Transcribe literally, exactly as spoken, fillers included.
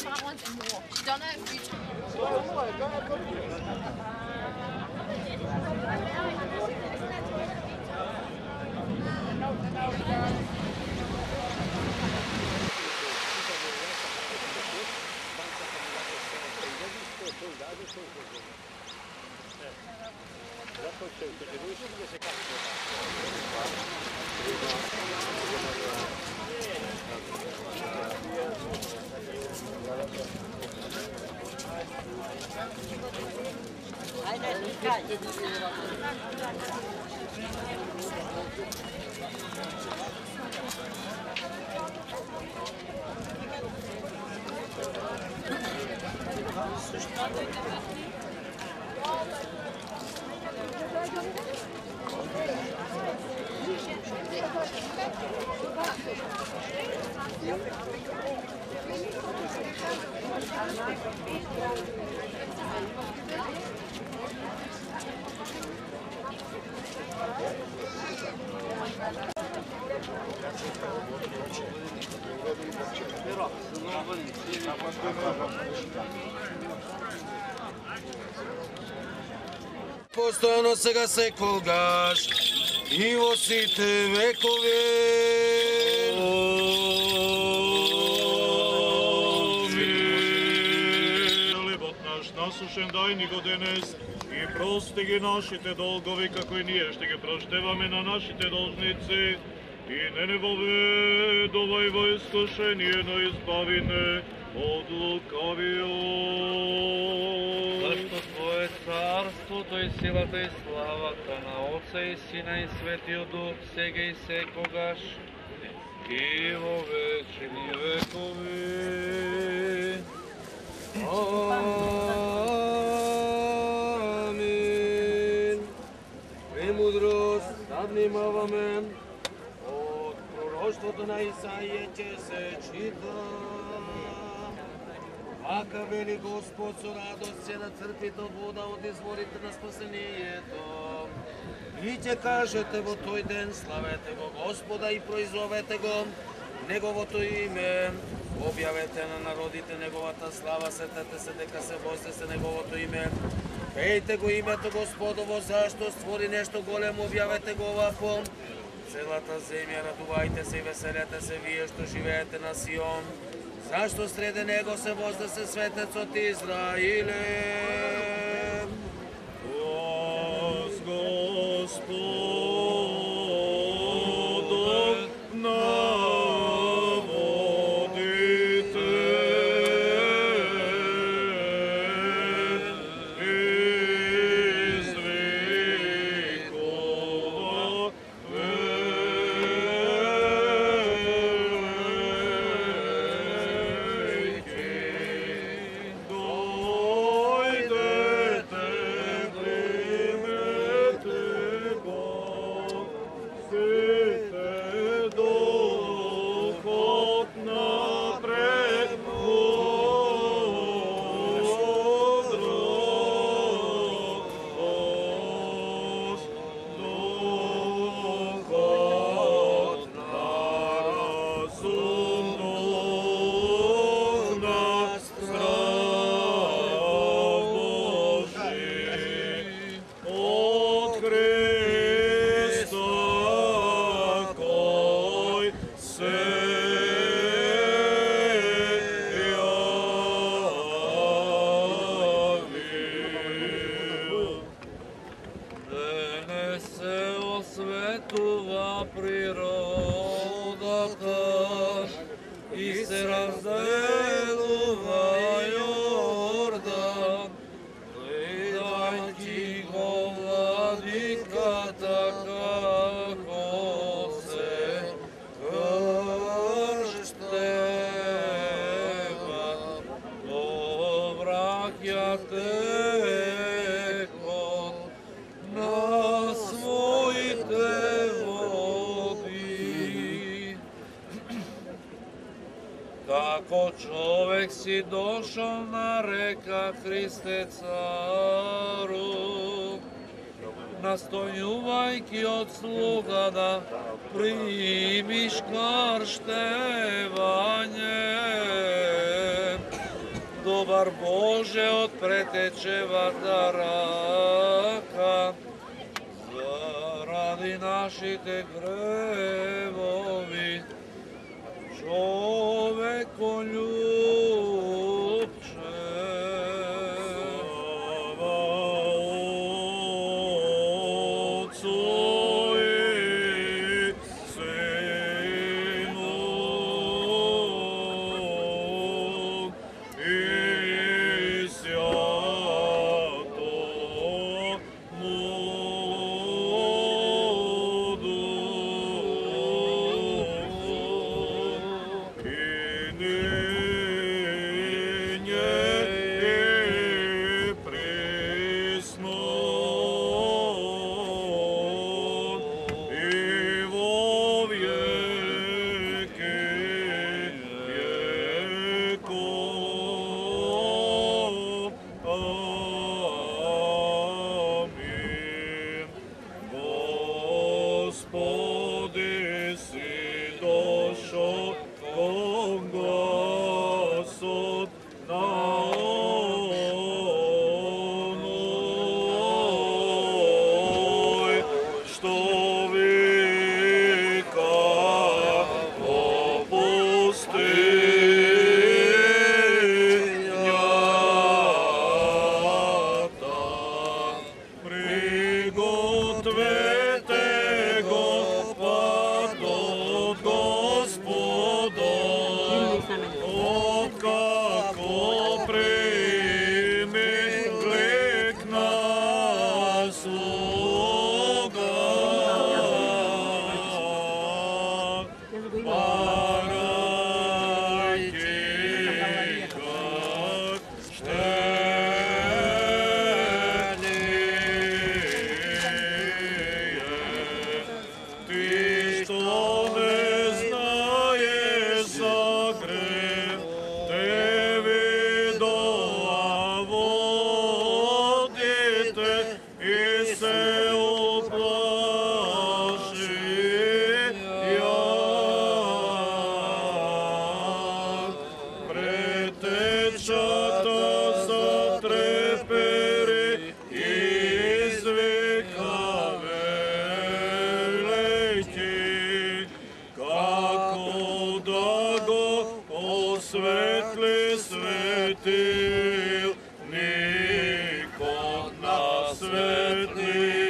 front ones and more. She's done it a few times. Postojano сега секогаш и во сите векови. Хлебот наш насушен дай ни го денес и прости ги нашите долгови, како и ние ще ги проштеваме на нашите должници. И не не воведувај во искушение, но избави не од лукавиот. Зашто Твое царството и силата и славата на Отца и Сина и Светиот Дух, сега и секогаш, и во вечни векови. Амин. Премудрост да внимаваме. Од пророштвото на Исаија ќе се чита. Ака вели Господ, со радост ќе нацрпите од вода од изворите на спасението. И ќе кажете во тој ден, славете го Господа и произвовете го Неговото име. Објавете на народите Неговата слава, сетете се дека се вознесе Неговото име. Пејте го името Господово, зашто створи нешто големо, објавете го овако. Целата земја, радувајте се и веселете се, вие што живеете на Сион. Зашто среде него се вознесе светецот Израиле. Воз Господов на водите извикува Како човек си дошол на река Христе цару, настојувајќи од слуга да примиш крштевање. car Bože od pretečeva daraka, zaradi naših te grevovi, čoveko ljubče. Svetli, niko na svetli.